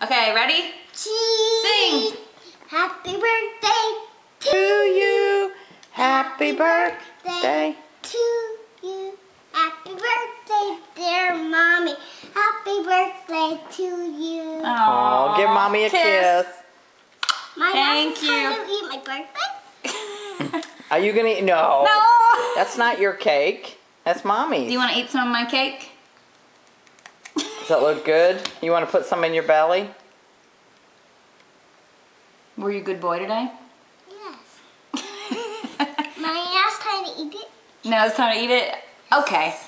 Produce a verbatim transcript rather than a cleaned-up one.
Okay, ready? Cheese. Sing. Happy birthday To you, happy birthday. to you. Happy birthday, dear mommy. Happy birthday to you. Oh, give mommy a kiss. My Thank last you. time to eat my birthday. Are you gonna eat? No. No. That's not your cake. That's mommy's. Do you want to eat some of my cake? Does that look good? You want to put some in your belly? Were you a good boy today? Yes. My last time to eat it. No, it's time to eat it? Okay.